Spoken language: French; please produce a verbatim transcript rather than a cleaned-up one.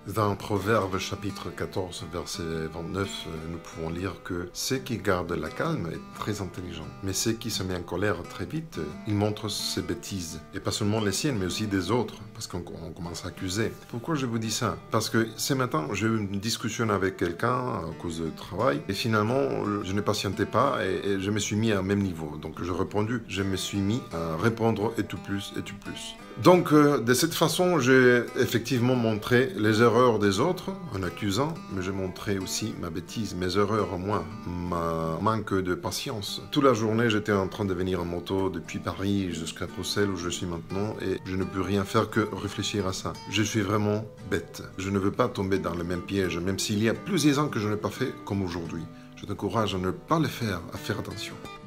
Dans Proverbe chapitre quatorze, verset vingt-neuf, nous pouvons lire que ceux qui gardent la calme est très intelligent, mais ceux qui se mettent en colère très vite, ils montrent ses bêtises. Et pas seulement les siennes, mais aussi des autres, parce qu'on commence à accuser. Pourquoi je vous dis ça? Parce que ce matin, j'ai eu une discussion avec quelqu'un à cause de travail, et finalement, je ne patientais pas et, et je me suis mis à un même niveau. Donc j'ai répondu, je me suis mis à répondre et tout plus, et tout plus. Donc, euh, de cette façon, j'ai effectivement montré les erreurs des autres en accusant, mais j'ai montré aussi ma bêtise, mes erreurs en moi, ma manque de patience. Toute la journée, j'étais en train de venir en moto depuis Paris jusqu'à Bruxelles où je suis maintenant et je ne peux rien faire que réfléchir à ça. Je suis vraiment bête. Je ne veux pas tomber dans le même piège, même s'il y a plusieurs ans que je n'ai pas fait comme aujourd'hui. Je t'encourage à ne pas le faire, à faire attention.